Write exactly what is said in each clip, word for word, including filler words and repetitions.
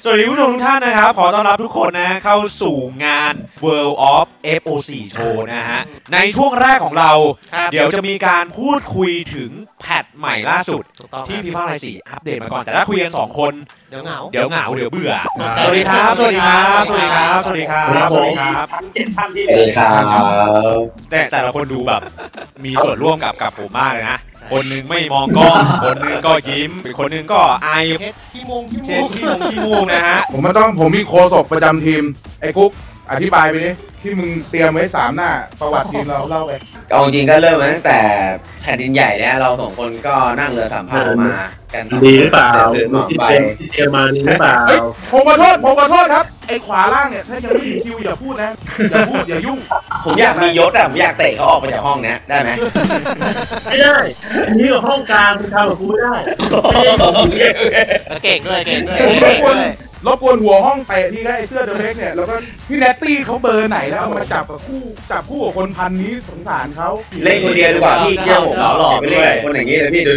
สวัสดีผู้ชมทุกท่านนะครับขอต้อนรับทุกคนนะเข้าสู่งาน World of เอฟ โอ โฟร์ Show นะฮะในช่วงแรกของเราเดี๋ยวจะมีการพูดคุยถึงแพทใหม่ล่าสุดที่ฟีฟ่าไลน์สี่อัปเดตมาก่อนแต่ถ้าคุยกันสองคนเดี๋ยวเหงาเดี๋ยวเหงาเดี๋ยวเบื่อสวัสดีครับสวัสดีครับสวัสดีครับสวัสดีครับสวัสดีครับทั้งเจ็ดท่านที่เลยครับแต่แต่ละคนดูแบบมีส่วนร่วมกับกับผมมากเลยนะคนนึงไม่มองกล้องคนนึงก็ยิ้มอีกคนนึงก็ไอเช็ดขี้มูกขี้มูกขี้มูกขี้มูกนะฮะผมมันต้องผมมีโคศกประจำทีมไอ้กุ๊กอธิบายไปดิที่มึงเตรียมไว้สามหน้าประวัติทีมเราเล่าไปเอาจริงก็เริ่มมาตั้งแต่แผ่นดินใหญ่แล้วเราสองคนก็นั่งเรือสามพายมากันดีหรือเปล่าที่เตรียมที่เตรียมมานี่หรือเปล่าผมขอโทษผมขอโทษครับไอ้ขวาล่างเนี่ยถ้ายังไม่ถึงคิวอย่าพูดนะอย่าพูดอย่ายุ่งผมอยากมียศอ่ะผมอยากเตะเขาออกไปจากห้องนี้ได้ไหมไม่ได้อันนี้กับห้องกลางคุณทำกับกูไม่ได้เก่งด้วยเก่งด้วยรบกวนหัวห้องเตะที่ไอ้เสื้อเดอะเล็กเนี่ยแล้วก็พี่แนตตี้เขาเบอร์ไหนแล้วเอามาจับกับคู่จับคู่กับคนพันนี้สงสารเขาเล่นคนเดียวดีกว่าพี่เกี่ยวผมหล่อไปเลยคนอย่างนี้เลยพี่ดู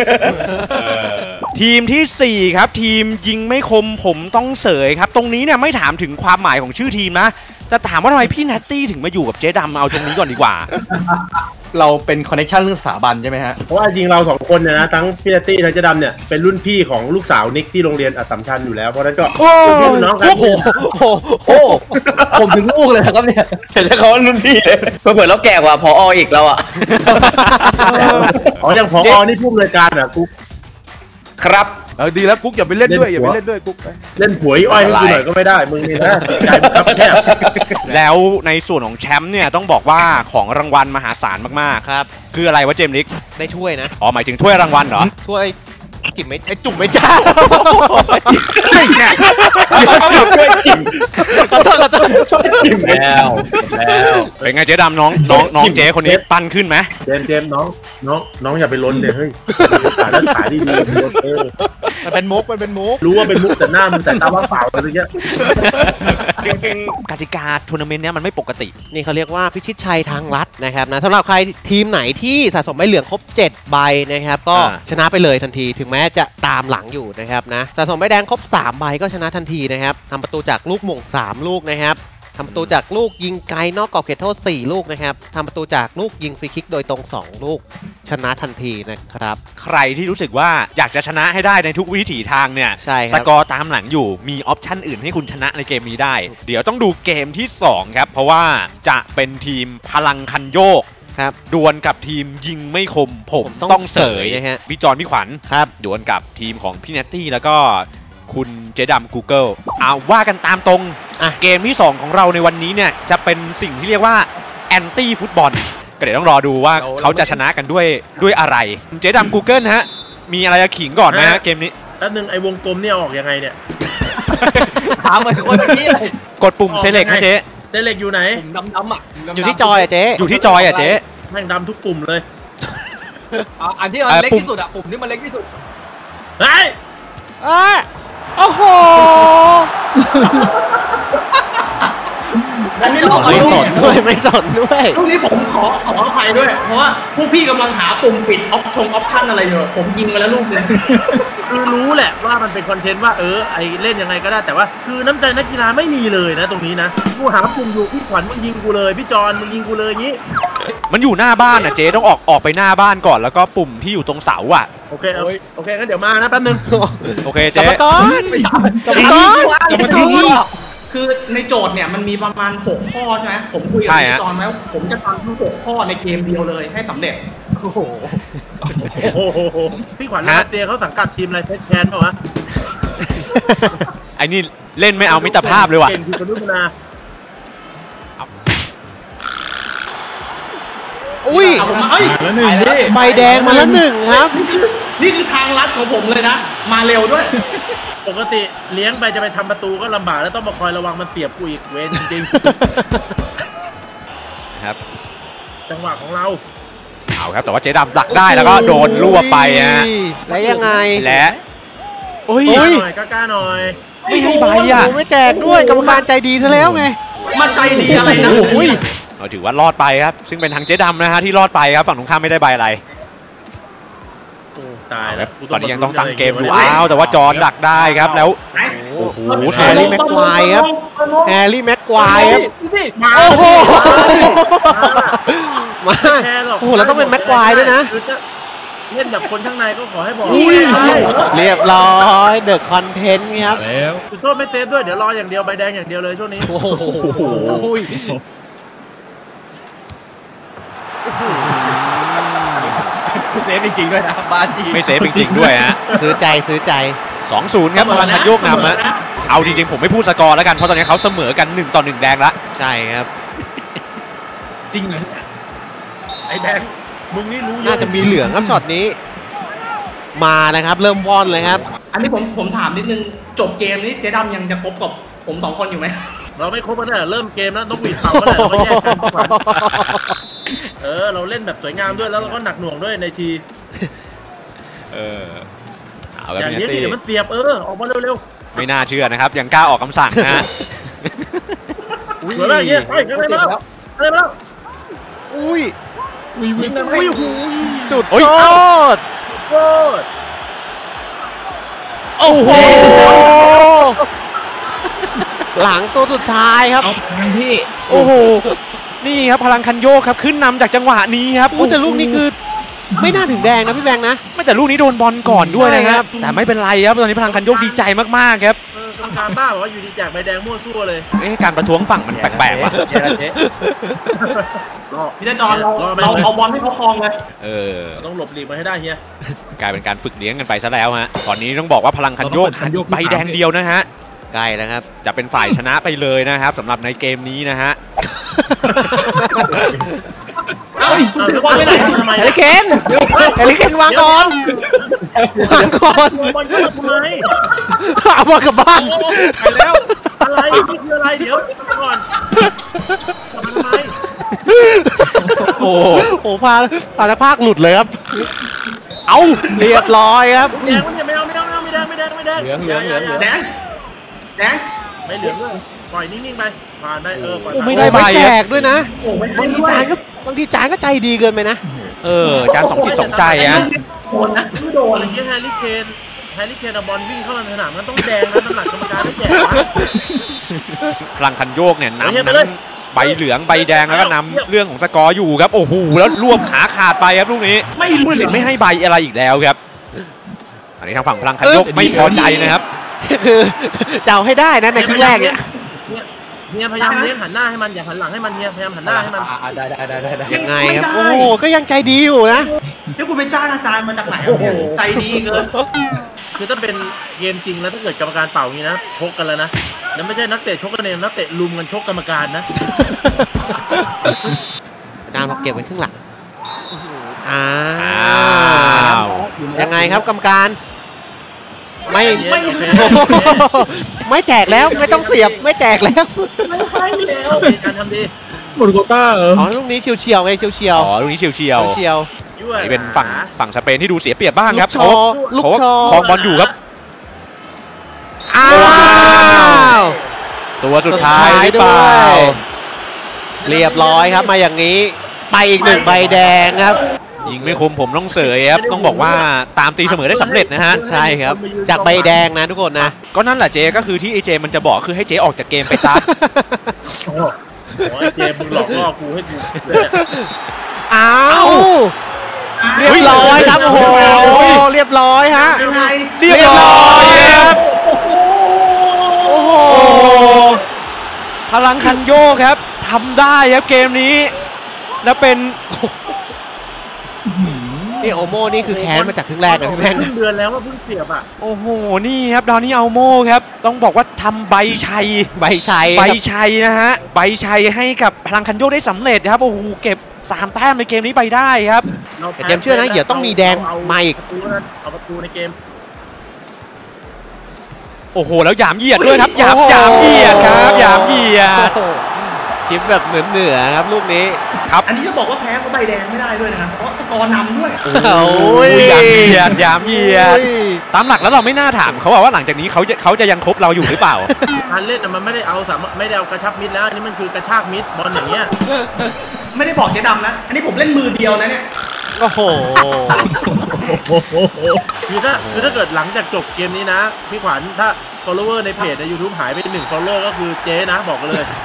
ทีมที่สี่ครับทีมยิงไม่คมผมต้องเสยครับตรงนี้เนี่ยไม่ถามถึงความหมายของชื่อทีมนะจะถามว่าทำไมพี่แนตตี้ถึงมาอยู่กับเจ๊ดำเอาตรงนี้ก่อนดีกว่าเราเป็นคอนเนคชั่นเรื่องสถาบันใช่ไหมฮะเพราะว่าจริงเราสองคนเนี่ยนะทั้งพี่แนตตี้ทั้งเจ๊ดำเนี่ยเป็นรุ่นพี่ของลูกสาวนิกที่โรงเรียนอัสสัมชัญอยู่แล้วเพราะนั้นก็พี่น้องกันโอ้โหโอ้ผมถึงลูกเลยครับเนี่ยเห็นแล้วเขารุ่นพี่เลยเผื่อเราแก่กว่าพออีกแล้วอ่ะอ๋ออย่างพอนี่ผู้อำนวยการอ่ะกุ๊กครับเออดีแล้วกุ๊กอย่าไปเล่นด้วยอย่าไปเล่นด้วยกุ๊กเล่นผัวอ้อยให้กูหน่อยก็ไม่ได้มึงนี่นะใจมึงครับแคบแล้วในส่วนของแชมป์เนี่ยต้องบอกว่าของรางวัลมหาศาลมากๆครับคืออะไรวะเจมส์ลิกได้ถ้วยนะอ๋อหมายถึงถ้วยรางวัลเหรอถ้วยจิ๋มไม่ไอจุ่มไม่จ้าไม่แก่ช่วยจิ๋มขอโทษขอโทษช่วยจิ๋มแล้วแล้วเป็นไงเจ๊ดำน้องน้องน้องเจ๊คนนี้ปั้นขึ้นไหมเจมเจมน้องน้องน้องอย่าไปล้นเลยเฮ้ยขาแล้วขาดีดีมันเป็นมุกมันเป็นมุกรู้ว่าเป็นมุกแต่หน้ามันแต่ตาว่างเปล่าอะไรเงี้ยกติกาทัวร์นาเมนต์เนี้ยมันไม่ปกตินี่เขาเรียกว่าพิชิตชัยทางลัดนะครับนะสำหรับใครทีมไหนที่สะสมใบเหลืองครบเจ็ดใบนะครับก็ชนะไปเลยทันทีถึงแม้จะตามหลังอยู่นะครับนะสะสมใบแดงครบสามใบก็ชนะทันทีนะครับทำประตูจากลูกหม่งสามลูกนะครับทำประตูจากลูกยิงไกลนอกกรอบเขตโทษสี่ลูกนะครับทำประตูจากลูกยิงฟรีคิกโดยตรงสองลูกชนะทันทีนะครับใครที่รู้สึกว่าอยากจะชนะให้ได้ในทุกวิถีทางเนี่ยใช่สกอร์ตามหลังอยู่มีออปชั่นอื่นให้คุณชนะในเกมนี้ได้เดี๋ยวต้องดูเกมที่สองครับเพราะว่าจะเป็นทีมพลังคันโยกครับดวลกับทีมยิงไม่คมผมต้องเสยนะฮะพี่จอนพี่ขวัญครับดวลกับทีมของพี่เนตตี้แล้วก็คุณเจดำ Google เอาว่ากันตามตรงเกมที่สองของเราในวันนี้เนี่ยจะเป็นสิ่งที่เรียกว่าแอนตี้ฟุตบอลก็เดี๋ยวต้องรอดูว่าเขาจะชนะกันด้วยด้วยอะไรเจดำ Google ฮะมีอะไรจะขิงก่อนไหมฮะเกมนี้แป๊บนึงไอ้วงกลมเนี่ยออกยังไงเนี่ยถามเหมือนคนนี้กดปุ่มเซเล็กนะเจ๊เซเล็กอยู่ไหนปุ่มดำๆอ่ะอยู่ที่จอยอ่ะเจ๊อยู่ที่จอยอ่ะเจ๊แม่งดำทุกปุ่มเลยอันที่มันเล็กที่สุดอ่ะปุ่มที่มันเล็กที่สุดเฮ้ยอ่ะโอ้โหอันนี้ผมไม่สนด้วยไม่สนด้วยตรงนี้ผมขอขออภัยด้วยเพราะว่าพวกพี่กำลังหาปุ่มปิดออปชงออปชั่นอะไรอยู่ผมยิงมาแล้วลูกนึงคือรู้แหละว่ามันเป็นคอนเทนต์ว่าเออไอเล่นยังไงก็ได้แต่ว่าคือน้ำใจนักกีฬาไม่มีเลยนะตรงนี้นะกูหาปุ่มอยู่พี่ขวัญมึงยิงกูเลยพี่จอนมึงยิงกูเลยอย่างนี้มันอยู่หน้าบ้านอ่ะเจ๊ต้องออกออกไปหน้าบ้านก่อนแล้วก็ปุ่มที่อยู่ตรงเสาอ่ะโอเคโอเคงั้นเดี๋ยวมานะแป๊บนึงโอเคเจ๊กรรมการกรรมการคือในโจทย์เนี่ยมันมีประมาณหกข้อใช่ไหมผมคุยกับพี่จอนแล้วผมจะทำทั้งหกข้อในเกมเดียวเลยให้สำเร็จโอ้โหพี่ขวัญนาเตียเขาสังกัดทีมอะไรเพชรแทนป่ะวะไอ้นี่เล่นไม่เอามิตรภาพเลยว่ะเก่งที่กนุนาอุ้ยใบแดงมาแล้วหนึ่งครับนี่คือทางลัดของผมเลยนะมาเร็วด้วยปกติเลี้ยงไปจะไปทำประตูก็ลำบากแล้วต้องมาคอยระวังมันเสียบกูอีกเว้นจริงครับจังหวะของเราเอาครับแต่ว่าเจ๊ดำดักได้แล้วก็โดนรวบไปฮะแล้วยังไงและโอ้ยหน่อยกล้าหน่อยไม่ให้ใบอ่ะไม่แจกด้วยกรรมการใจดีซะแล้วไงมันใจดีอะไรนะเราถือว่ารอดไปครับซึ่งเป็นทางเจ๊ดำนะฮะที่รอดไปครับฝั่งตรงข้ามไม่ได้ใบอะไรตายแล้วตอนนี้ยังต้องตั้งเกมอยู่อ้าวแต่ว่าจอนดักได้ครับแล้วโอ้โหแฮร์รี่แม็กควายครับแฮร์รี่แม็กควายครับโอ้โหมาโอ้โหเราต้องเป็นแม็กควายด้วยนะเล่นแบบคนข้างในก็ขอให้บอกเรียบร้อยเดอะคอนเทนต์ครับจุดโทษไม่เซฟด้วยเดี๋ยวรออย่างเดียวใบแดงอย่างเดียวเลยช่วงนี้โอ้โหเซฟจริงๆด้วยนะบาจีไม่เซฟจริงๆด้วยฮะซื้อใจซื้อใจสองศูนย์ ครับพลังคันโยกนำฮะเอาจริงๆผมไม่พูดสกอร์แล้วกันเพราะตอนนี้เขาเสมอกันหนึ่งต่อหนึ่งแดงละใช่ครับจริงเหรอไอ้แดงมึงนี่รู้น่าจะมีเหลืองครับช็อตนี้มานะครับเริ่มว่อนเลยครับอันนี้ผมผมถามนิดนึงจบเกมนี้เจ๊ดำยังจะคบกับผมสองคนอยู่ไหมเราไม่คบกันแต่เริ่มเกมแล้วต้องหวีดเผากันแล้วก็แยกกันเออเราเล่นแบบสวยงามด้วยแล้วเราก็หนักหน่วงด้วยในทีเออเอาอย่างนี้เดี๋ยวมันเสียบเออออกมาเร็วๆไม่น่าเชื่อนะครับยังกล้าออกคำสั่งนะอุ้ยอะไรเนี่ยไปอะไรมาแล้วอะไรมาแล้วอุ้ยอุ้ยวิ่งกันอุ้ยจุดโทษโทษโอ้โหหลังตัวสุดท้ายครับพี่โอ้โหนี่ครับพลังคันโยกครับขึ้นนำจากจังหวะนี้ครับอู้แต่ลูกนี้คือไม่น่าถึงแดงนะพี่แบงค์นะไม่แต่ลูกนี้โดนบอลก่อนด้วยนะครับแต่ไม่เป็นไรครับตอนนี้พลังคันโยกดีใจมากๆครับกรรมการบ้าบอกว่าอยู่ดีแจกใบแดงมั่วซั่วเลยเอ๊ะการประท้วงฝั่งมันแปลกๆว่ะพี่จอนเราเราเอาบอลให้เขาคลองเลยเออต้องหลบหลีกมาให้ได้เฮียกลายเป็นการฝึกเลี้ยงกันไปซะแล้วฮะตอนนี้ต้องบอกว่าพลังคันโยกใบแดงเดียวนะฮะใกล้แล้วครับจะเป็นฝ่ายชนะไปเลยนะครับสำหรับในเกมนี้นะฮะเอ้ยวางไปไหนทำไมเฮลิเคนเฮลิเคนวางก่อนวางก่อนบอลก็ทำไมเอาบอลกลับบ้านไปแล้วอะไรนี่คืออะไรเดี๋ยวก่อนทำไมโอ้โหพาพาภาคหลุดเลยครับเอาเรียบร้อยครับแดงไม่เอาไม่เอาไม่เอาไม่แดงไม่แดงไม่แดงเหลืองเหลืองเหลืองแดงแดงไม่เหลืองเลยปล่อยนิ่งๆไปผ่านได้เออไม่ได้ใบแจกด้วยนะบางทีจานก็บางทีจานก็ใจดีเกินไปนะเออจานสองจิตสองใจอะโดนนะไม่โดนที่แฮร์รี่เคนแฮร์รี่เคนบอลวิ่งเข้ามาในสนามมันต้องแดงนะน้ำหนักกรรมการไม่แจกพลังคันโยกเนี่ยน้ำนั้นใบเหลืองใบแดงแล้วก็นำเรื่องของสกอร์อยู่ครับโอ้โหแล้วรวบขาขาดไปครับลูกนี้ไม่ผู้ตัดสินไม่ให้ใบอะไรอีกแล้วครับอันนี้ทางฝั่งพลังคันโยกไม่พอใจนะครับคือจะเอาให้ได้นะในครึ่งแรกเนี่ยเฮียพยายามเลี้ยงหันหน้าให้มันอย่าหันหลังให้มันเฮียพยายามหันหน้าให้มันได้ได้ได้ได้ยังไงครับโอ้โหก็ยังใจดีอยู่นะนี่คุณไปจ้างอาจารย์มาจากไหนใจดีเกินคือถ้าเป็นเกมจริงแล้วถ้าเกิดกรรมการเป่างี้นะชกกันแล้วนะแล้วไม่ใช่นักเตะชกกันเองนักเตะลุมกันชกกรรมการนะอาจารย์บอกเก็บไว้ครึ่งหลังอ้าวยังไงครับกรรมการไม่ไม่ไม่แจกแล้วไม่ต้องเสียบไม่แจกแล้วไม่แล้วการทำดีหมดโควต้าอ๋อลูกนี้เฉียวเฉียวไงเฉียวเฉียวอ๋อลูกนี้เฉียวเฉียวเฉียวนี่เป็นฝั่งฝั่งสเปนที่ดูเสียเปรียบบ้างครับเขาเขาครองบอลอยู่ครับอ้าวตัวสุดท้ายหรือเปล่าเรียบร้อยครับมาอย่างนี้ไปอีกหนึ่งใบแดงครับยิงไม่คมผมต้องเสยครับต้องบอกว่าตามตีเสมอได้สำเร็จนะฮะใช่ครับจากใบแดงนะทุกคนนะก็นั่นแหละเจก็คือที่ไอเจมันจะบอกคือให้เจออกจากเกมไปซะโอ้ยเจมึงหลอกล่อกูให้กูอ้าวเรียบร้อยครับโอ้โหเรียบร้อยฮะเรียบร้อยครับโอ้โหพลังคันโยกครับทำได้ครับเกมนี้แล้วเป็นนี่โอโม่นี่คือแค้นมาจากครึ่งแรกนะพี่แม่งเดือนแล้วว่าเพิ่งเสียบอ่ะโอ้โหนี่ครับดอนนี่โอโม่ครับต้องบอกว่าทำใบชัยใบชัยใบชัยนะฮะใบชัยให้กับพลังคันโยกได้สำเร็จครับโอ้โหเก็บสามแต้มในเกมนี้ไปได้ครับแต่เจมเชื่อนะเดี๋ยวต้องมีแดงมาอีกเอาประตูในเกมโอ้โหแล้วหยามเหยียดด้วยครับหยามหยามเหยียดครับหยามเหยียดชิปแบบเหนือเหนือครับลูกนี้ครับอันนี้จะบอกว่าแพ้เพราะใบแดงไม่ได้ด้วยนะครับเพราะสกอร์นำด้วยโอ้ยยามเหยียดยามเหยียดตามหลักแล้วเราไม่น่าถามเขาว่าหลังจากนี้เขาจะเขาจะยังคบเราอยู่หรือเปล่าการเล่นมันไม่ได้เอาสามไม่ได้เอากระชับมิดแล้วอันนี้มันคือกระชากมิดบอลอย่างเงี้ยไม่ได้บอกเจ๊ดำนะอันนี้ผมเล่นมือเดียวนะเนี่ยโอ้โหคือถ้าคือถ้าเกิดหลังจากจบเกมนี้นะพี่ขวัญถ้า follower ในเพจใน YouTube หายไปหนึ่ง follow ก็คือเจ๊นะบอกกันเลย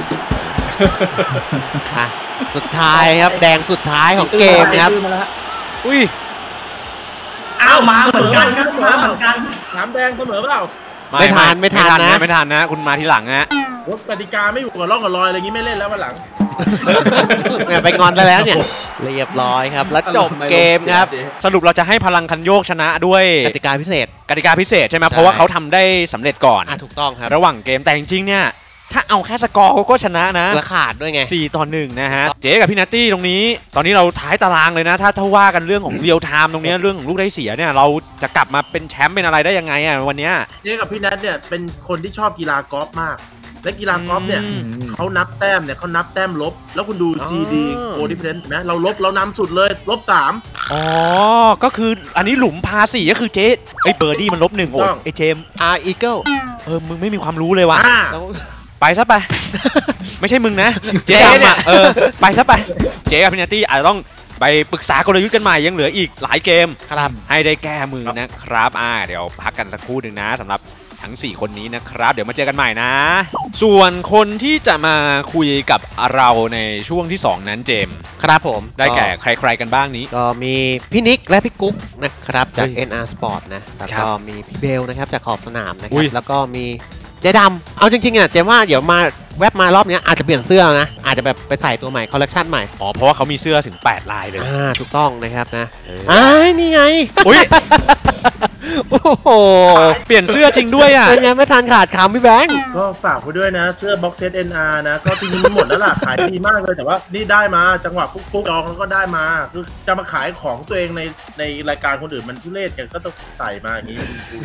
สุดท้ายครับแดงสุดท้ายของเกมครับอุ้ยอ้าวมาเหมือนกันครับมาเหมือนกันถามแดงเสมอเปล่าไม่ทันไม่ทันนะไม่ทันนะคุณมาทีหลังนะกติกาไม่อยู่กับร่องกับรอยอะไรงี้ไม่เล่นแล้ววันหลังไปงอนไปแล้วเนี่ยเรียบร้อยครับแล้วจบเกมครับสรุปเราจะให้พลังคันโยกชนะด้วยกติกาพิเศษกติกาพิเศษใช่ไหมเพราะว่าเขาทำได้สำเร็จก่อนถูกต้องครับระหว่างเกมแต่จริงๆเนี่ยถ้าเอาแค่สกอร์เขาก็ชนะนะและขาดด้วยไงสี่ต่อหนึ่งนะฮะเจ๊กับพี่นัตตี้ตรงนี้ตอนนี้เราท้ายตารางเลยนะถ้าถ้าว่ากันเรื่องของเรียลไทม์ตรงนี้เรื่องของลูกได้เสียเนี่ยเราจะกลับมาเป็นแชมป์เป็นอะไรได้ยังไงอ่ะวันนี้เจ๊กับพี่นัตเนี่ยเป็นคนที่ชอบกีฬากอล์ฟมากและกีฬากอล์ฟเนี่ยเขานับแต้มเนี่ยเขานับแต้มลบแล้วคุณดู จี ดี Goal Difference นะเราลบเรานำสุดเลยลบสามอ๋อก็คืออันนี้หลุมพาสี่ก็คือเจ๊ไอ้เบอร์ดี้มันลบหนึ่งโอ้ไอ้เจมอาร์อีเกิลเออมึงไม่มีความรู้เลยว่ะไปซะไปไม่ใช่มึงนะเจ๊เนี่ยเออไปซะไปเจ๊กับพี่นัตตี้อาจจะต้องไปปรึกษากลยุทธ์กันใหม่ยังเหลืออีกหลายเกมครับให้ได้แก้มือนะครับอ่าเดี๋ยวพักกันสักครู่หนึ่งนะสำหรับทั้งสี่คนนี้นะครับเดี๋ยวมาเจอกันใหม่นะส่วนคนที่จะมาคุยกับเราในช่วงที่สองนั้นเจมครับผมได้แก่ใครๆกันบ้างนี้ก็มีพี่นิกและพี่กุ๊กนะครับจาก เอ็น อาร์ Sport นะแล้วก็มีพี่เบลนะครับจากขอบสนามนะครับแล้วก็มีเจ๊ดำเอาจริงๆอ่ะเจ๊ว่าเดี๋ยวมาแวบมารอบนี้อาจจะเปลี่ยนเสื้อนะอาจจะแบบไปใส่ตัวใหม่คอลเลคชันใหม่อ๋อเพราะว่าเขามีเสื้อถึงแปดลายเลยอ่าถูกต้องนะครับนะอ่านี่ไงอุ้ยโอ้โหเปลี่ยนเสื้อจริงด้วยอ่ะเป็นไงไม่ทันขาดคำพี่แบงค์ก็ฝากไว้ด้วยนะเสื้อบ็อกเซต เอ็น อาร์ นะก็จริงๆหมดแล้วล่ะขายดีมากเลยแต่ว่านี่ได้มาจังหวะฟุกๆจองแล้วก็ได้มาคือจะมาขายของตัวเองในในรายการคนอื่นมันทุเรศกันก็ต้องใส่มาอย่างนี้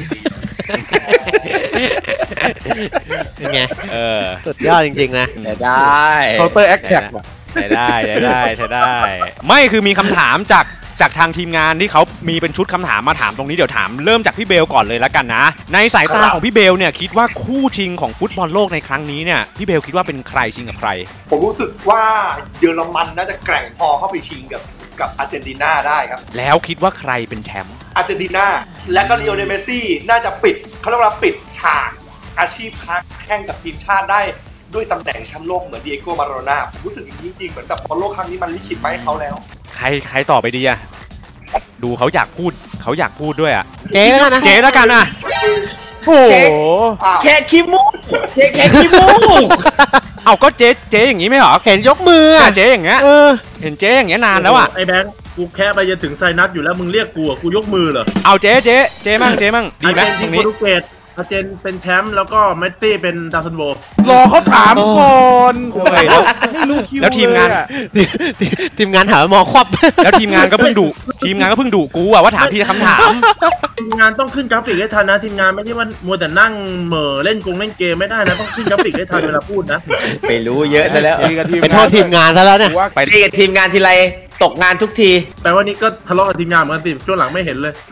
เป็นไงเออสุดยอดจริงๆนะได้เคาน์เตอร์แอคแท็กใช้ได้ใช้ได้ใช้ได้ไม่คือมีคำถามจากจากทางทีมงานที่เขามีเป็นชุดคำถามมาถามตรงนี้เดี๋ยวถามเริ่มจากพี่เบลก่อนเลยแล้วกันนะในสายตาของพี่เบลเนี่ยคิดว่าคู่ชิงของฟุตบอลโลกในครั้งนี้เนี่ยพี่เบลคิดว่าเป็นใครชิงกับใครผมรู้สึกว่าเยอรมันน่าจะแกร่งพอเข้าไปชิงกับกับอาร์เจนตินาได้ครับแล้วคิดว่าใครเป็นแชมป์อาร์เจนตินาและก็ลีโอเนล เมสซี่น่าจะปิดเขาเรียกว่าปิดฉากอาชีพค้าแข่งกับทีมชาติได้ด้วยตำแหน่งแชมป์โลกเหมือนดิเอโก้ มาราโดน่ารู้สึกจริงๆเหมือนกับบอลโลกครั้งนี้มันลิขิตไว้ให้เขาแล้วใครใครต่อไปดีอะดูเขาอยากพูดเขาอยากพูดด้วยอะเจ๊แล้วกันนะเจ๊แล้วกันนะโอ้แค่ขี้มูกเจ๊แค่ขี้มูกเอาก็เจ๊เจ๊อย่างนี้ไม่หรอเห็นยกมือเจ๊อย่างเงี้ยเห็นเจ๊อย่างเงี้ยนานแล้วอะไอ้แบงค์กูแค่ไปจะถึงไซนัสอยู่แล้วมึงเรียกกูกูยกมือเหรอเอาเจ๊เจ๊เจ๊มั่งเจ๊มั่งดีไหมตรงนี้อาเจนเป็นแชมป์แล้วก็เมสซี่เป็นดาวซันโบรอเขาถามก่อนไม่รู้คิวแล้วทีมงานทีมงานถามมอควับแล้วทีมงานก็เพิ่งดุทีมงานก็เพิ่งดุกูอะว่าถามพี่คำถามทีมงานต้องขึ้นกราฟิกให้ทันนะทีมงานไม่ใช่ว่ามัวแต่นั่งเหม่อเล่นกงเล่นเกมไม่ได้นะต้องขึ้นกราฟิกให้ทันเวลาพูดนะไปรู้เยอะซะแล้วเป็นโทษทีมงานซะแล้วเนี่ยไปตีกับทีมงานทีไรตกงานทุกทีแปลว่านี่ก็ทะเลาะกับทีมงานเหมือนกันสิช่วงหลังไม่เห็นเลย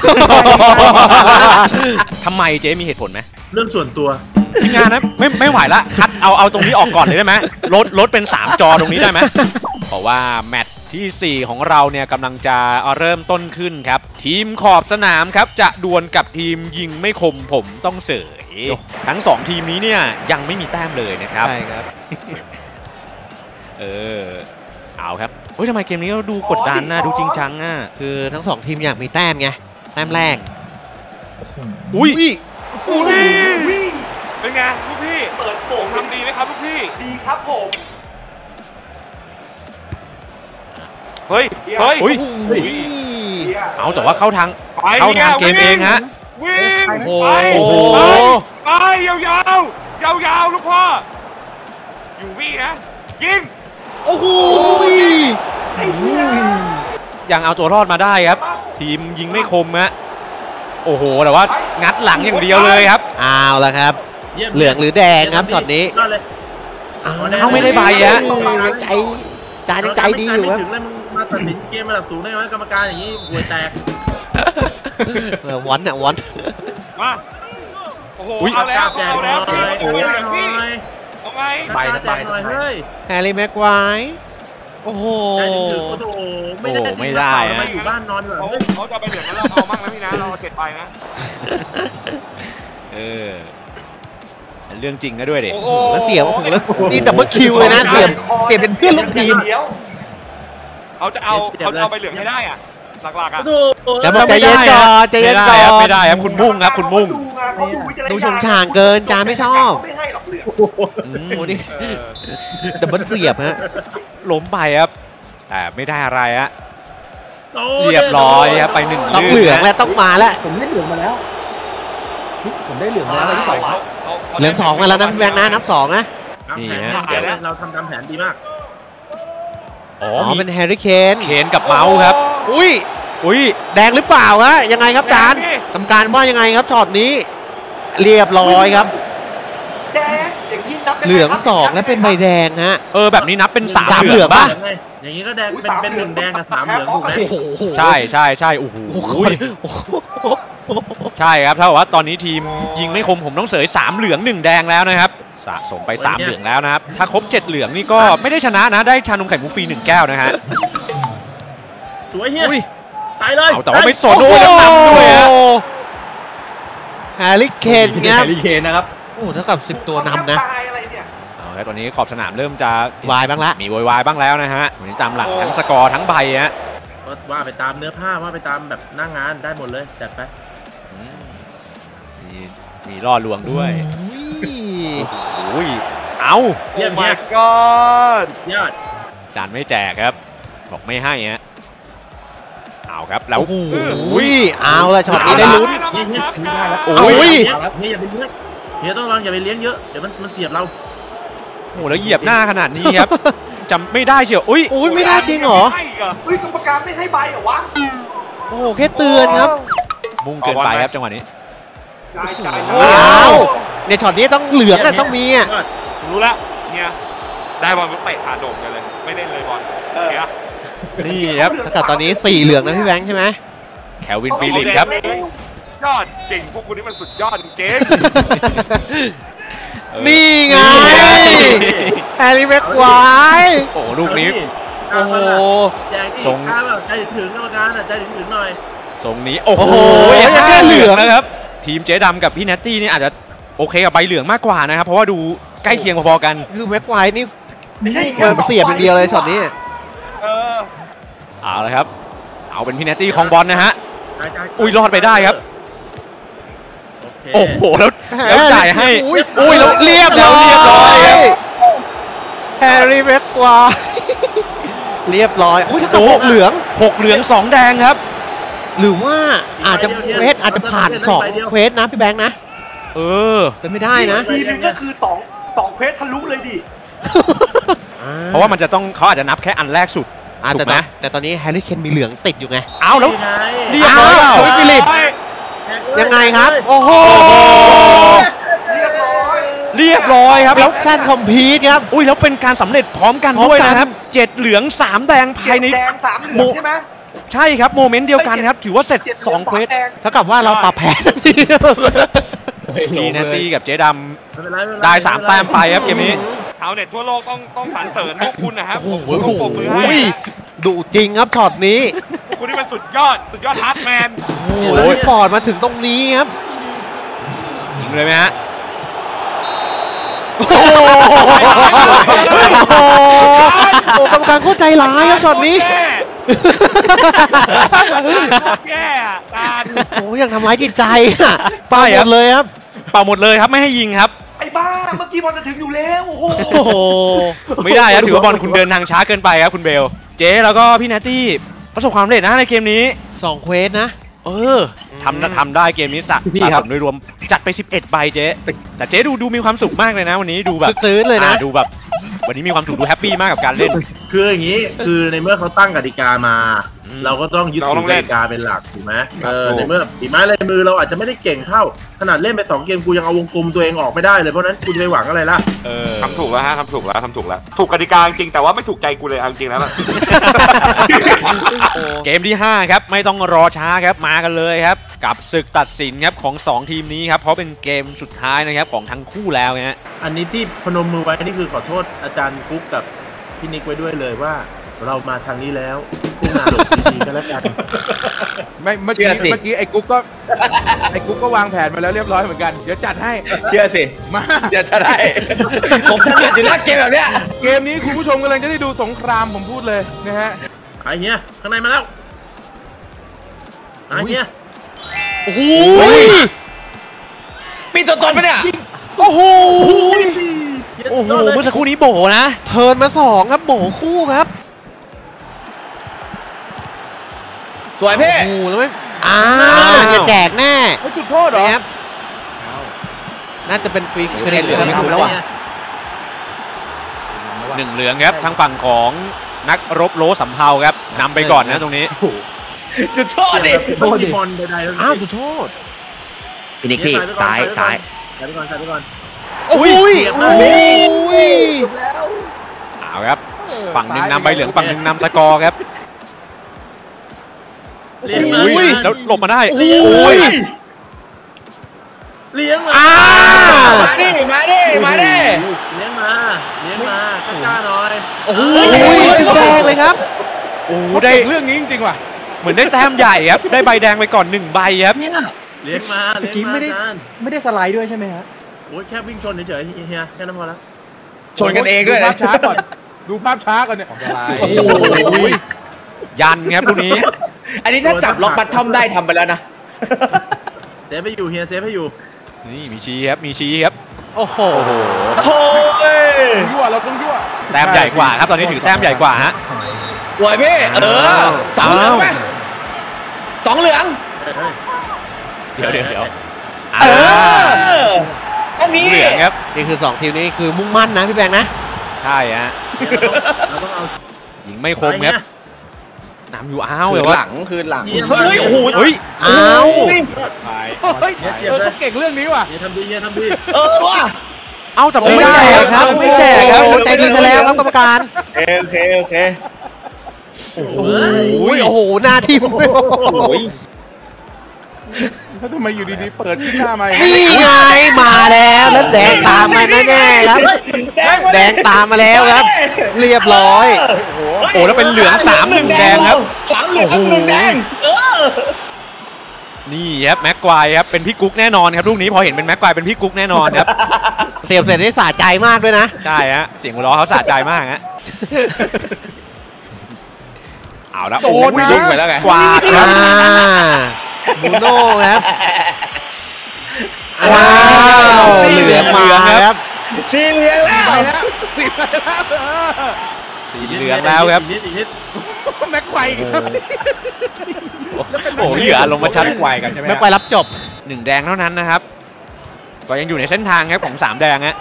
ทำไมเจ๊มีเหตุผลไหมเรื่องส่วนตัวทีมงานนะไม่ไม่ไหวละคัดเอาเอาตรงนี้ออกก่อนเลยได้ไหมลดลดเป็นสามจอตรงนี้ได้ไหมเพราะว่าแมตช์ที่สี่ของเราเนี่ยกำลังจะเริ่มต้นขึ้นครับทีมขอบสนามครับจะดวลกับทีมยิงไม่คมผมต้องเสยทั้งสองทีมนี้เนี่ยยังไม่มีแต้มเลยนะครับใช่ครับเออเอาครับเฮ้ยทำไมเกมนี้เราดูกดดันนะดูจริงจังอ่ะคือทั้งสองทีมอยากมีแต้มไงแต้มแรกอุ้ยอุ้ยเป็นไงลูกพี่เปิดโป่งทำดีไหมครับลูกพี่ดีครับผมเฮ้ยเฮ้ยเอาแต่ว่าเข้าทางเข้าทางเกมเองฮะวิ่งโอ้โหไปยาวยาวยาวยาวลูกพ่ออยู่วี่นะยิงโอ้โหยังเอาตัวรอดมาได้ครับทีมยิงไม่คมฮะโอ้โหแต่ว่างัดหลังอย่างเดียวเลยครับอ้าวแล้วครับเหลืองหรือแดงครับช็อตนี้เขาไม่ได้ใบอะใจจานยังใจดีอยู่ครับมาตัดสินเกมระดับสูงได้ไหมกรรมการอย่างนี้ห่วยแตกวันอะวันมาโอ้โหเอาแล้วเอาแล้วโอ้โหเอาไงใบใบเฮ้ยแฮร์รี่แม็กไวร์โอ้โหใจถึงๆโอ้โหไม่ได้โอ้ไม่ได้นะนะมาอยู่บ้านนอนเหรอเขาเฮ้ยเขาจะไปเหลืองกันเราเอามั่งนะพี่นะเราเจ็ดใบนะเออเรื่องจริงก็ด้วยดิโอ้โหแล้วเสียบโอ้โหแล้วนี่ดับเบิลคิวเลยนะเสียบเสียบเป็นเพื่อนลูกทีมเดียวเขาจะเอาเขาจะเอาไปเหลืองให้ได้อ่ะหลักๆอ่ะโอ้โหแล้วบอกใจเย็นก่อนใจเย็นก่อนไม่ได้ครับคุณมุ่งครับคุณมุ่งดูไงเขาดูวิจารณญาณดูชงช่างเกินจานไม่ชอบเขาไม่ให้หรอกเหลืองอืโอ้โหมนี่ดับเบิลเสียบฮะล้มไปครับแต่ไม่ได้อะไรฮะโอ้เรียบร้อยครับไปหนึ่งต้องเหลืองแล้วต้องมาแล้วผมได้เหลืองมาแล้วผมได้เหลืองมาแล้วที่สองเขาขาเหลืองสองมาแล้วนะพี่แบงค์นะนับสองนะตามแผนเดี๋ยวเราทำตามแผนดีมากอ๋ออ๋อมีเป็นแฮร์รี่เคนเคนกับเมาส์ครับอุ้ยอุ้ยแดงหรือเปล่าฮะยังไงครับจานกรรมการว่ายังไงครับช็อตนี้ เรียบร้อยครับแดงอย่างนี้นับได้ไเหลืองสองและเป็นใบแดงฮะเออแบบนี้นับเป็นสามสามเหลืองเหลืองป่ะป่ะไงอย่างนี้ก็แดงอุ๊ยเป็นสามเป็นหนึ่งแดงกับสามเหลืองถูกไหมโอ้โหใช่ใช่ใช่โอ้โหโอ้โหใช่ครับเท่ากับว่าตอนนี้ทีมยิงไม่คมผมต้องเสยสามเหลืองหนึ่งแดงแล้วนะครับสะสมไปสามเหลืองแล้วนะครับถ้าครบเจ็ดเหลืองนี่ก็ไม่ได้ชนะนะได้ชานมไข่มุกฟรีหนึ่งแก้วนะฮะสวยเฮียอุ้ยใจเลยเอาแต่ว่าไม่สนโอ้ยแล้วนำด้วยฮะแฮร์รี่เคนครับแฮร์รี่เคนนะครับโอ้เท่ากับสิบตัวนำนะตายอะไรเนี่ยเอาครับตอนนี้ขอบสนามเริ่มจะวายบ้างละมีโวยวายบ้างแล้วนะฮะวันนี้ตามหลังทั้งสกอร์ทั้งใบฮะก็ว่าไปตามเนื้อผ้าว่าไปตามแบบหน้างานได้หมดเลยจัดไปอืมมีมีล่อลวงด้วยอุ้ยอุ้ยเอาเยี่ยมโอ้เยี่ my ยม god ยอดจานไม่แจกครับบอกไม่ให้ฮะเอาครับแล้วโอ้โหเอาละช็อตนี้ได้ลุ้นนี่นี่ได้แล้วโอ้ยเฮียอย่าไปเลี้ยงเฮียต้องลองอย่าไปเลี้ยงเยอะเดี๋ยวมันมันเสียบเราโอ้โหแล้วเหยียบหน้าขนาดนี้ครับจำไม่ได้เชียวอุ้ยอุ้ยไม่ได้จริงเหรอไม่อีกเหรอเฮ้ยกรรมการไม่ให้ใบเหรอวะโอ้โหแค่เตือนครับมุ่งเกินไปครับจังหวะนี้จ่ายจ่ายอ้าวเนี่ยช็อตนี้ต้องเหลืองอ่ะต้องมีอ่ะรู้แล้วเนี่ยได้บอลก็เตะขาโด่งกันเลย ไม่เล่นเลยบอลเออเสียนี่ครับถ้าเกิดตอนนี้สี่เหลืองนะพี่แบงค์ใช่ไหมแคลวินฟิลิปครับยอดจริงพวกคุณนี่มันสุดยอดจริงนี่ไงแฮร์รี่แม็กควายโอ้โหลูกนี้โอ้โหแจกที่ทรงข้าแบบใจถึงกรรมการอ่ะใจถึงหน่อยทรงนี้โอ้โหโอ้โหแค่แค่เหเหลืลืออง งนะครับทีมเจ๊ดำกับพี่เนตตี้นี่อาจจะโอเคกับใบเหลืองมากกว่านะครับเพราะว่าดูใกล้เคียงพอๆกันคือแม็กควายนี่ไม่ใช่เปิดเสียบอย่างเดียวเลยช็อตนี้ๆเออเอาละครับเอาเป็นพี่เนตตี้ของบอลนะฮะจ่ายจ่ายอุ้ยรอดไปได้ครับโอโอ้เคโหแล้วแล้วจ่ายให้อุ้ยอุ้ยแล้วเรียบแล้วเรียบร้อยครับแฮร์รี่แม็กควายเรียบร้อยอุ้ยถ้าเกิดหกเหลืองหกเหลืองสองแดงครับหรือว่าอาจจะเควสอาจจะผ่านสองเควสนะพี่แบงค์นะเออเป็นไม่ได้นะทีนึงก็คือสองสองเควสทะลุเลยดิเพราะว่ามันจะต้องเขาอาจจะนับแค่อันแรกสุดอ่าถูแต่กไหมแต่ตอนนี้แฮร์รี่เคนมีเหลืองติดอยู่ไงเอาแล้วนี่ไงเรียบร้อยอ้าวแล้วฟิลิป ยังไงครับ โอ้โหเรียบร้อยเรียบร้อยครับแล้แล้ว วแซนคอมพีทครับอุ้ยแล้วเป็นการสำเร็จพร้อมกันพร้อมด้วยกันนะครับเจ็ดเหลืองสามแดงภายในเจ็ดแดงสามเหลืองใช่ไหมใช่ครับโมเมนต์เดียวกันครับถือว่าเสร็จเจ็ดเหสลืองเควสสามแดงเท่ากับว่าเราปรับแผนทันทีทีเนตตี้กับเจ๊ดไม่เป็นไรม่เป็นำไรได้สามแต้มไปครับเกมนี้ชาวเน็ตทั่วโลกต้องต้องสรรเสริญพวกคุณนะครับโอ้โหผมต้องปรบมือให้อุ้ยนะดุจริงครับช็อตนี้พวกคุณนี่มันสุดยอดสุดยอดฮาร์ดแมนโอ้โหแล้วฟอร์ดมาถึงตรงนี้ครับยิงเลยไหมฮะโอ้โหโอ้กรรมการโคตรใจร้ายครับช็อตนี้โคตรแย่อะตาลโอ้ยังทำร้ายจิตใจอ่ะป้ายหมดเลยครับเป่าหมดเลยครับไม่ให้ยิงครับไอ้บ้าเมื่อกี้บอลจะถึงอยู่แล้วโอ้โหโอ้โหไม่ได้ครับถือว่าบอลคุณเดินทางช้าเกินไปครับคุณเบล เจ๊แล้วก็พี่เนตตี้ประสบความสำเร็จนะในเกมนี้สองเควสนะเออทำทำได้เกมนี้สะพี่สะครัสบมโดยรวมจัดไปสิบเอ็ดใบเจ๊แต่เจ๊ดูดูมีความสุขมากเลยนะวันนี้ดูแบบคึกคืนเลยนะอ่าดูแบบ วันนี้มีความสุขดูแฮปปี้มากกับการเล่นคืออย่างนี้คือในเมื่อเขาตั้งกติกามาอืมเราก็ต้องยึดเราถืต้อองกเล่นติกาเป็นหลักถูกไหมเออถูกในเมื่อฝีไม้ลายมือเราอาจจะไม่ได้เก่งเท่าขนาดเล่นไปสองเกมกูยังเอาวงกลมตัวเองออกไม่ได้เลยเพราะนั้นคุณจะไปหวังอะไรล่ะเออทำถูกแล้วฮะทำถูกแล้วทำถูกแล้ว ถูกกติกาจริงแต่ว่าไม่ถูกใจกูเลยเอาจริงแล้วล่ะเกมที่ห้าครับไม่ต้องรอช้าครับมากันเลยครับกับศึกตัดสินครับของสองทีมนี้ครับเพราะเป็นเกมสุดท้ายนะครับของทั้งคู่แล้วนะฮะอันนี้ที่พนมมือไว้นี่คือขอโทษอาจารย์กุ๊กกับพี่นิกไว้ด้วยเลยว่าเรามาทางนี้แล้วพุ่งหน้าหลบดีๆกันแล้วกันไม่เมื่อกี้เมื่อกี้ไอ้กุ๊กก็ไอ้กุ๊กก็วางแผนมาแล้วเรียบร้อยเหมือนกันเดี๋ยวจัดให้เชื่อสิมาเดี๋ยวจะได้ผมถนัดอยู่แล้วเกมแบบเนี้ยเกมนี้คุณผู้ชมกำลังจะได้ดูสงครามผมพูดเลยนะฮะไอ้เหี้ยข้างในมาแล้วไอ้เหี้ยโอ้โหปีตัวตนปะเนี่ยโอ้โหโอ้โหเมื่อสักครู่นี้โบนะเทิร์นมาสองครับโบคู่ครับสวยพี่โอ้โหแล้วไม่อ้าจะแจกแน่จุดโทษเหรอครับน่าจะเป็นฟรีเครดิตครับแล้วอ่ะหนึ่งเหลืองครับทางฝั่งของนักรบโลสำเภาครับนำไปก่อนนะตรงนี้จุดโทษดิโทษดิอ้าวจุดโทษพี่นิกพี่ซ้ายซ้ายใส่ไปก่อนใส่ไปก่อนโอ้ยโอ้ยเอาครับฝั่งหนึ่งนำใบเหลืองฝั่งหนึ่งนำสกอร์ครับเลี้ยงมาแล้วหลบมาได้โอ้ยเลี้ยงมามาดิมาดิมาดิเลี้ยงมาเลี้ยงมากล้าหน่อยโอ้ยแดงเลยครับโอ้ได้เรื่องนี้จริงๆว่ะเหมือนได้แต้มใหญ่ครับได้ใบแดงไปก่อนหนึ่งใบครับเลี้ยงมาเลี้ยงมาไม่ได้ไม่ได้สไลด์ด้วยใช่ไหมฮะโอ้ยแค่วิ่งชนเฉยๆเฮียแค่นั้นพอแล้วชนกันเองด้วยนะช้าก่อนดูภาพช้าก่อนเนี่ยโอ้โหยันครับลูกนี้อันนี้ถ้าจับล็อกบัตทอมได้ทำไปแล้วนะเซฟไปอยู่เฮียเซฟให้อยู่นี่มีชี้ครับมีชี้ครับโอ้โหโอ้ยยั่วเราต้องยั่วแต้มใหญ่กว่าครับตอนนี้ถือแต้มใหญ่กว่าฮะสวยพี่เออสองเหลืองไหมสองเหลืองเดี๋ยวเดี๋ยวเดี๋ยวเออต้องมีเหลืองครับนี่คือสองทีมนี้คือมุ่งมั่นนะพี่แบงค์นะใช่ฮะเราต้องเอายิงไม่คมครับน้ำอยู่อ้าวเลยว่าหลังคือหลังเฮ้ยโอ้โหเฮ้ยอ้าวเฮ้ยเขาเก่งเรื่องนี้ว่ะทำดีทำดีเออว่ะเอ้าแต่ไม่แจกครับไม่แจกครับใจดีซะแล้วครับกรรมการโอเคโอเคโอ้โหโอ้โหหน้าทีมโอ้ยแล้วทำไมอยู่ดีๆเปิดขึ้นหน้ามานี่ไงมาแล้วแล้วแดงตามมาแน่ๆครับแดงตามมาแล้วครับเรียบร้อยโอ้แล้วเป็นเหลืองสามหนึ่งแดงครับสามเหลืองหนึ่งแดงเออนี่ครับแม็กควายครับเป็นพี่กุ๊กแน่นอนครับลูกนี้พอเห็นเป็นแม็กควายเป็นพี่กุ๊กแน่นอนครับเตรียมเสร็จได้สะใจมากด้วยนะใช่ฮะเสียงหัวเราะเขาสะใจมากฮะเอาแล้วโอ้ยยิงไปแล้วไงกวาดครับบูโน่ครับว้าวเหลืองมาครับสีเหลืองแล้วสีเหลืองแล้วครับแม็กควายโอ้เหลือลงมาชัดควายกันใช่ไหมแม็กควายรับจบหนึ่งแดงเท่านั้นนะครับก็ยังอยู่ในเส้นทางครับของสามแดงฮะ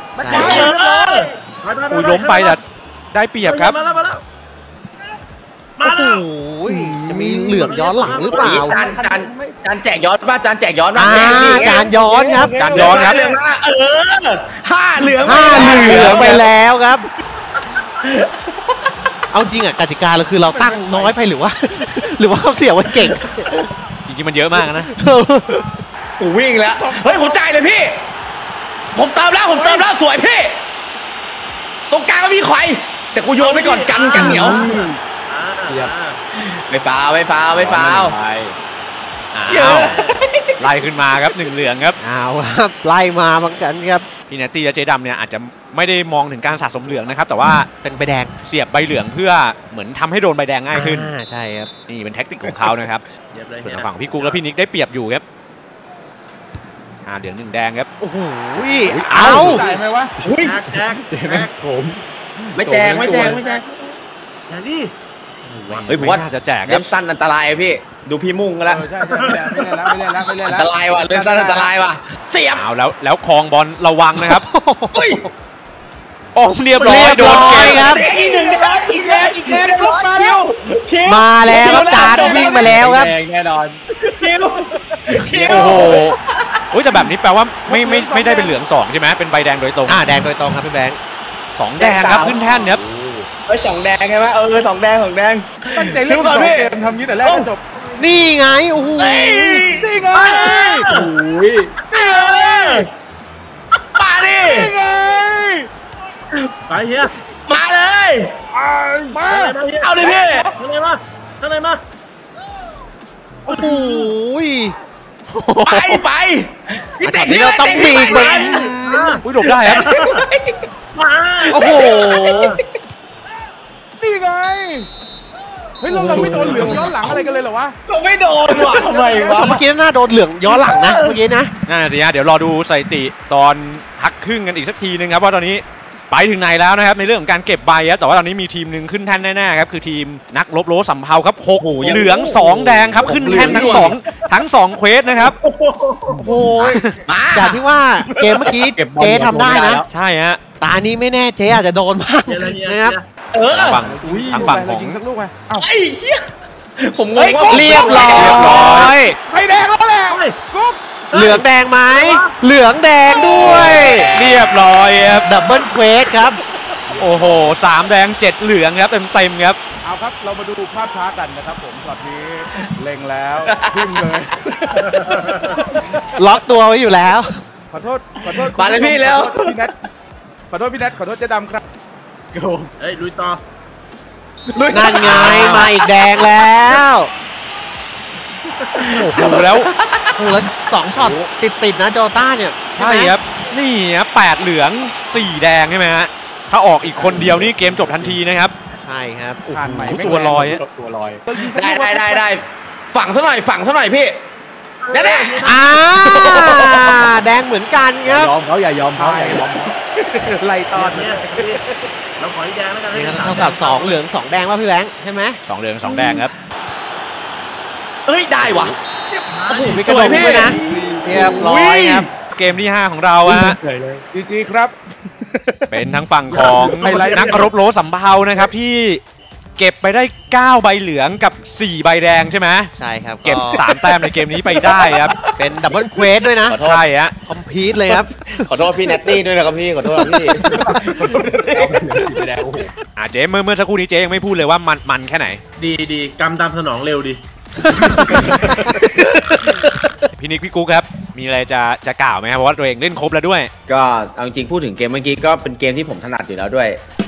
อุ้ยล้มไปแต่ได้เปรียบครับโอ้โหจะมีเหลืองย้อนหลังหรือเปล่าจานจานจานแจกย้อนป่ะจานแจกย้อนป่ะจานย้อนครับจานย้อนครับเออห้าเหลืองห้าเหลืองไปแล้วครับเอาจริงอ่ะกติกาเราคือเราตั้งน้อยไปหรือว่าหรือว่าเขาเสียวันเก่งจริงๆมันเยอะมากนะกูวิ่งแล้วเฮ้ยผมจ่ายเลยพี่ผมเติมแล้วผมเติมแล้วสวยพี่ตรงกลางก็มีไข่แต่กูโยนไปก่อนกันกันเหนียวไม่ฟาวไม่ฟาวไม่ฟาวอ้าวไล่ขึ้นมาครับหนึ่งเหลืองครับอ้าวครับไล่มาเหมือนกันครับพี่เนตตี้และเจดำเนี่ยอาจจะไม่ได้มองถึงการสะสมเหลืองนะครับแต่ว่าเป็นใบแดงเสียบใบเหลืองเพื่อเหมือนทำให้โดนใบแดงง่ายขึ้นใช่ครับนี่เป็นแท็กติกของเขานะครับส่วนฝั่งพี่กุ๊กและพี่นิกได้เปรียบอยู่ครับอ่าเหลืองหนึ่งแดงครับโอ้โหเอาจ่ายไหมวะแจกแจกผมไม่แจกไม่แจกไม่แจกอย่างนี้เฮ้ยผมว่าจะแจกเล่นสั้นอันตรายพี่ดูพี่มุ่งกันแล้วไม่เล่นแล้วไม่เล่นแล้วอันตรายว่ะเล่นสั้นอันตรายว่ะเสียบเอาแล้วแล้วคลองบอลระวังนะครับโอ้เรียบร้อยโดนเกมครับอีกหนึ่งแดงอีกแดงอีกแดงลุกมาแล้วมาแล้วครับจานวิ่งมาแล้วครับแน่นอนโอ้โหโอ้ยแต่แบบนี้แปลว่าไม่ไม่ไม่ได้เป็นเหลืองสองใช่ไหมเป็นใบแดงโดยตรงอ่าแดงโดยตรงครับพี่แบงค์สองแดงครับขึ้นแท่นครับเฮ้ยสองแดงใช่ไหมเออสองแดงสองแดงตั้งใจเล่นก่อนพี่ทำยี่แต่แรกจบนี่ไงโอ้โหนี่ไงโอ้ยมาดิไปเฮียมาเลยเอมาเอาเลยพี่ข้างในมาข้างในมาโอ้โหไปไปพี่ช็เตะอตนี้เราต้องมีเหมือนอุ้ยหลบได้ครับมาโอ้โหนี่ไงเฮ้ยเราเราไม่โดนเหลืองย้อนหลังอะไรกันเลยเหรอวะเราไม่โดนว่ะทำไมวะเมื่อกี้น่าโดนเหลืองย้อนหลังนะเมื่อกี้นะน่าสิฮะเดี๋ยวรอดูสถิติตอนพักครึ่งกันอีกสักทีนึงครับว่าตอนนี้ไปถึงไหนแล้วนะครับในเรื่องของการเก็บใบครับแต่ว่าตอนนี้มีทีมหนึ่งขึ้นแท่นแน่ๆครับคือทีมนักลบโลสำเภาครับหกเหลืองสองแดงครับขึ้นแท่นทั้งสองทั้งสองเควสนะครับโอ้โหจากที่ว่าเกมเมื่อกี้เจ๊ทำได้นะใช่ฮะตานี้ไม่แน่เจ๊อาจจะโดนบ้างนะครับเออทางฝั่งทางฝั่งของยิงสักลูกไหมเอ้าไอ้เชี่ยผมงงว่าเรียบร้อยไปแดงแล้วแหละกุ๊กเหลืองแดงไหมเหลืองแดงด้วยเรียบร้อยครับดับเบิลเควสครับโอ้โหสามแดงเจ็ดเหลืองครับเต็มเต็มๆครับเอาครับเรามาดูภาพช้ากันนะครับผมช็อตนี้เล็งแล้วทิ่มเลยล็อกตัวไว้อยู่แล้วขอโทษขอโทษมาเลยพี่แล้วขอโทษพี่แนทขอโทษพี่แนทขอโทษเจ๊ดำครับโกงเฮ้ยลุยต่อนั่นไงมาอีกแดงแล้วดูแล้วโอ้โหแล้วสองช็อตติดติดๆนะโจต้าเนี่ยใช่ครับนี่ครับแปดเหลืองสี่แดงใช่ไหมฮะถ้าออกอีกคนเดียวนี่เกมจบทันทีนะครับใช่ครับผ่านใหม่โอ้โหตัวลอยอะตัวลอยได้ได้ได้ได้ฝังซะหน่อยฝังซะหน่อยพี่แน่แน่อ่าแดงเหมือนกันอคย่ารับยอมเขาอย่ายอมเขาอย่ายอมเขาไล่ตตออน นเนี้ยเราขออีกแดงแล้วกันนี่ก็เท่ากับสองเหลืองสองแดงว่าพี่แบงค์ใช่ไหมสองเหลืองสองแดงครับเอ้ยได้ว่ะโอ้โหมีกระโดดด้วยนะเรียบร้อยครับเกมที่ห้าของเราฮะจีจีครับเป็นทั้งฝั่งของไฮไลท์นักรบโลสำเภานะครับที่เก็บไปได้เก้าใบเหลืองกับสี่ใบแดงใช่ไหมใช่ครับเก็บสามแต้มในเกมนี้ไปได้ครับเป็นดับเบิลเควสด้วยนะขอโทษใช่ฮะคอมพีทเลยครับขอโทษพี่แนตตี้ด้วยนะครับพี่ขอโทษครับพี่อ่าเจ๊เมื่อเมื่อสักครู่นี้เจ๊ยังไม่พูดเลยว่ามันมันแค่ไหนดีดีกำตามสนองเร็วดีพี่นิกพี่กุ๊กครับมีอะไรจะจะกล่าวไหมครับเพราะว่าตัวเองเล่นครบแล้วด้วยก็เอาจริงๆพูดถึงเกมเมื่อกี้ก็เป็นเกมที่ผมถนัดอยู่แล้วด้วย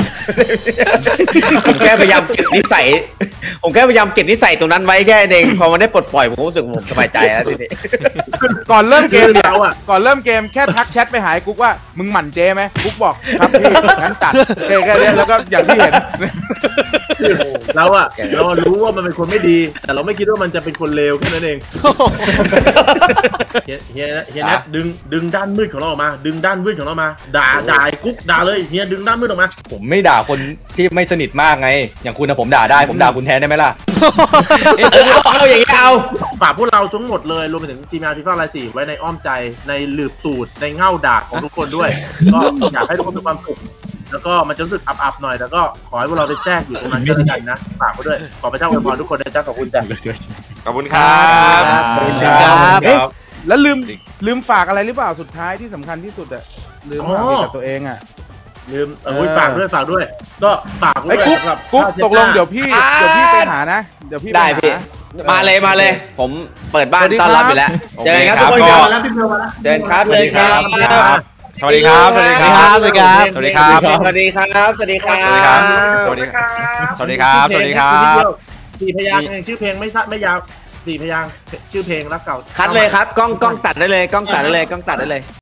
ผมแค่พยายามเก็บนิสัยผมแค่พยายามเก็บนิสัยตรงนั้นไว้แค่เองพอมันได้ปลดปล่อยผมรู้สึกผมสบายใจแล้วทีนี้ก่อนเริ่มเกมเนี่ยเราอะก่อนเริ่มเกมแค่ทักแชทไปหายกุ๊กว่ามึงหมั่นเจไหมกุ๊กบอกครับพี่งั้นจัดแค่แค่นี้แล้วก็อย่างที่เห็นเราอะเรารู้ว่ามันเป็นคนไม่ดี แต่เราไม่คิดว่ามันจะเป็นคนเลวแค่นั้นเองเฮียเฮียเฮียนัทดึงดึงด้านมืดของเราออกมา ดึงด้านมืดของเรามา ด่าด่าไอ้กุ๊กด่าเลยเฮียดึงด้านมืดออกมาผมไม่ด่าคนที่ไม่สนิทมากไง อย่างคุณนะผมด่าได้ผมด่าคุณแทนได้ไหมล่ะเออเอาเอาอย่างนี้เอาฝากพวกเราทั้งหมดเลยรวมไปถึงทีมงานฟีฟ่าไลน์สี่ไว้ในอ้อมใจในหลืบตูดในเง่าด่าของทุกคนด้วย ก็อยากให้ทุกคนมีความสุขแล้วก็มันจะรู้สึกอับๆหน่อยแต่ก็ขอให้พวกเราได้แทรกอยู่ตรงนั้นก็แล้วกันนะฝากไว้ด้วยขอพระเจ้าอวยพรทุกคนนะจ๊ะขอบคุณจ้ะขอบคุณครับขอบคุณครับเอ๊ะแล้วลืมลืมฝากอะไรหรือเปล่าสุดท้ายที่สำคัญที่สุดอะลืมฝากกับตัวเองอะลืมเออฝากด้วยฝากด้วย ก็ฝากด้ไอ้วยกุ๊กสำหรับกุ๊กค่าเช็ตดกหลน้างเดี๋ยวพี่เดี๋ยวพี่ไปหานะเดี๋ยวพี่ไปได้หาพี่มาเลยมาเลย ผมเปิดบ้านสวัสดีต้อนรับครับอยู่แล้วโอเจเคอกันครับครัทุบกคนก็ครับแล้วพี่เบลมาแล้วเจอกันครับเจอกันครับสวัสดีครับสวัสดีครับสวัสดีครับสวัสดีครับสวัสดีครับสวัสดีครับสวัสดีครับสวัสดีครับ สวัสดีครับสี่พยางค์เองชื่อเพลงไม่สั้นไม่ยาวสี่พยางค์ชื่อเพลงรักเก่าคัดเลยครับกล้องกล้องตัดได้เลยกล้องตัดได้เลยกล้องตัดได้เลย